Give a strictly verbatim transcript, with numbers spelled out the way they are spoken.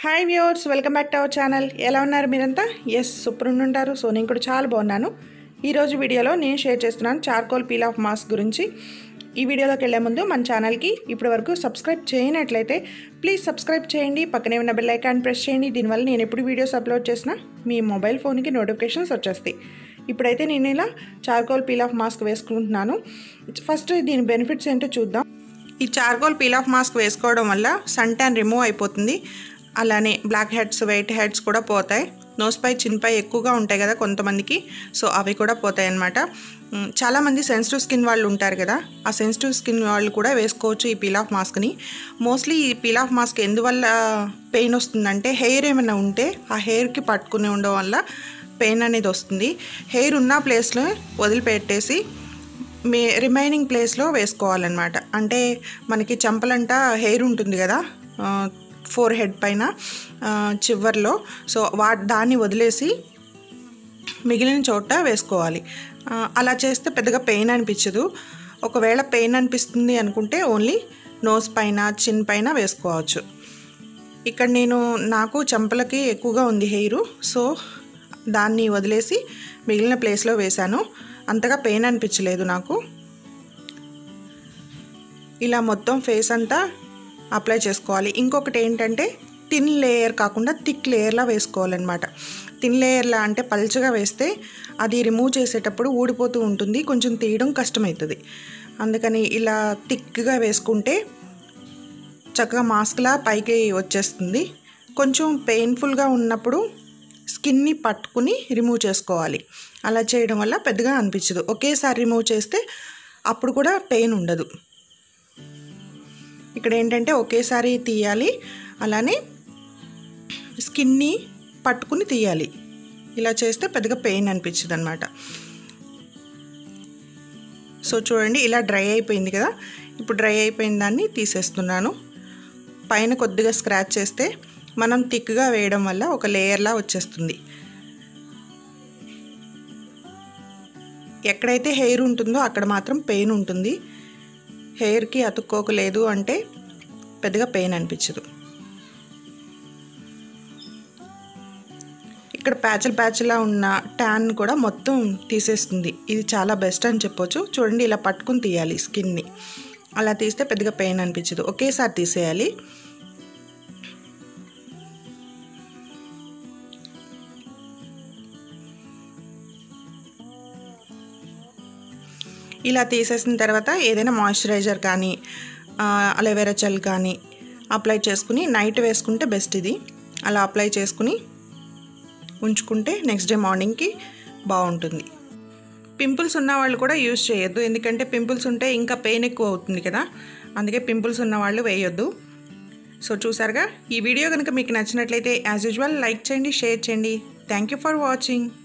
Hi viewers, welcome back to our channel. ఎలా ఉన్నారు మీరంతా? ఎస్, సూపర్ ఉంటారు. సో నేను కూడా చాలా బాగున్నాను. ఈరోజు వీడియోలో నేను షేర్ చేస్తున్నాను చార్కోల్ పీల్ ఆఫ్ మాస్క్ గురించి. ఈ వీడియోలోకి వెళ్ళే ముందు మన ఛానల్కి ఇప్పటి వరకు సబ్స్క్రైబ్ చేయనట్లయితే ప్లీజ్ సబ్స్క్రైబ్ చేయండి. పక్కనే ఉన్న బెల్ ఐకాన్ ప్రెస్ చేయండి. దీనివల్ల నేను ఎప్పుడు వీడియోస్ అప్లోడ్ చేసినా మీ మొబైల్ ఫోన్కి నోటిఫికేషన్స్ వచ్చేస్తాయి. ఇప్పుడైతే నేను ఇలా చార్కోల్ పీల్ ఆఫ్ మాస్క్ వేసుకుంటున్నాను. ఫస్ట్ దీని బెనిఫిట్స్ ఏంటో చూద్దాం. ఈ చార్కోల్ పీల్ ఆఫ్ మాస్క్ వేసుకోవడం వల్ల సన్ ట్యాన్ రిమూవ్ అయిపోతుంది. అలానే బ్లాక్ హెడ్స్, వైట్ హెడ్స్ కూడా పోతాయి. నోస్పై, చిన్పై ఎక్కువగా ఉంటాయి కదా కొంతమందికి, సో అవి కూడా పోతాయి అన్నమాట. చాలామంది సెన్సిటివ్ స్కిన్ వాళ్ళు ఉంటారు కదా, ఆ సెన్సిటివ్ స్కిన్ వాళ్ళు కూడా వేసుకోవచ్చు ఈ పీల్ ఆఫ్ మాస్క్ని. మోస్ట్లీ ఈ పీల్ ఆఫ్ మాస్క్ ఎందువల్ల పెయిన్ వస్తుందంటే, హెయిర్ ఏమైనా ఉంటే ఆ హెయిర్కి పట్టుకుని ఉండడం వల్ల పెయిన్ అనేది వస్తుంది. హెయిర్ ఉన్న ప్లేస్లో వదిలిపెట్టేసి మే రిమైనింగ్ ప్లేస్లో వేసుకోవాలన్నమాట. అంటే మనకి చెంపలంట హెయిర్ ఉంటుంది కదా ఫోర్ హెడ్ పైన చివర్లో, సో వా దాన్ని వదిలేసి మిగిలిన చోట వేసుకోవాలి. అలా చేస్తే పెద్దగా పెయిన్ అనిపించదు. ఒకవేళ పెయిన్ అనిపిస్తుంది అనుకుంటే ఓన్లీ నోస్ పైన, చిన్ పైన వేసుకోవచ్చు. ఇక్కడ నేను నాకు చెంపలకి ఎక్కువగా ఉంది హెయిర్, సో దాన్ని వదిలేసి మిగిలిన ప్లేస్లో వేశాను. అంతగా పెయిన్ అనిపించలేదు నాకు. ఇలా మొత్తం ఫేస్ అంతా అప్లై చేసుకోవాలి. ఇంకొకటి ఏంటంటే థిన్ లేయర్ కాకుండా థిక్ లేయర్లా వేసుకోవాలన్నమాట. థిన్ లేయర్లా అంటే పల్చగా వేస్తే అది రిమూవ్ చేసేటప్పుడు ఊడిపోతూ ఉంటుంది, కొంచెం తీయడం కష్టమవుతుంది. అందుకని ఇలా థిక్గా వేసుకుంటే చక్కగా మాస్క్లా పైకి వచ్చేస్తుంది. కొంచెం పెయిన్ఫుల్గా ఉన్నప్పుడు స్కిన్ని పట్టుకుని రిమూవ్ చేసుకోవాలి. అలా చేయడం వల్ల పెద్దగా అనిపించదు. ఒకేసారి రిమూవ్ చేస్తే అప్పుడు కూడా పెయిన్ ఉండదు. ఇక్కడ ఏంటంటే ఒకేసారి తీయాలి, అలానే స్కిన్ని పట్టుకుని తీయాలి. ఇలా చేస్తే పెద్దగా పెయిన్ అనిపించదు అనమాట. సో చూడండి, ఇలా డ్రై అయిపోయింది కదా. ఇప్పుడు డ్రై అయిపోయిన దాన్ని తీసేస్తున్నాను. పైన కొద్దిగా స్క్రాచ్ చేస్తే మనం థిక్గా వేయడం వల్ల ఒక లేయర్లా వచ్చేస్తుంది. ఎక్కడైతే హెయిర్ ఉంటుందో అక్కడ మాత్రం పెయిన్ ఉంటుంది. హెయిర్కి అతుక్కోకలేదు అంటే పెద్దగా పెయిన్ అనిపించదు. ఇక్కడ ప్యాచులు ప్యాచులా ఉన్న ట్యాన్ కూడా మొత్తం తీసేస్తుంది. ఇది చాలా బెస్ట్ అని చెప్పొచ్చు. చూడండి, ఇలా పట్టుకుని తీయాలి స్కిన్ని. అలా తీస్తే పెద్దగా పెయిన్ అనిపించదు. ఒకేసారి తీసేయాలి. ఇలా తీసేసిన తర్వాత ఏదైనా మాయిశ్చరైజర్ కానీ అలోవెరా జెల్ కానీ అప్లై చేసుకుని నైట్ వేసుకుంటే బెస్ట్ ఇది. అలా అప్లై చేసుకుని ఉంచుకుంటే నెక్స్ట్ డే మార్నింగ్కి బాగుంటుంది. పింపుల్స్ ఉన్న వాళ్ళు కూడా యూజ్ చేయొద్దు, ఎందుకంటే పింపుల్స్ ఉంటే ఇంకా పెయిన్ ఎక్కువ అవుతుంది కదా, అందుకే పింపుల్స్ ఉన్న వాళ్ళు వేయొద్దు. సో చూసారుగా, ఈ వీడియో కనుక మీకు నచ్చినట్లయితే యాజ్ యూజువల్ లైక్ చేయండి, షేర్ చేయండి. Thank you for watching.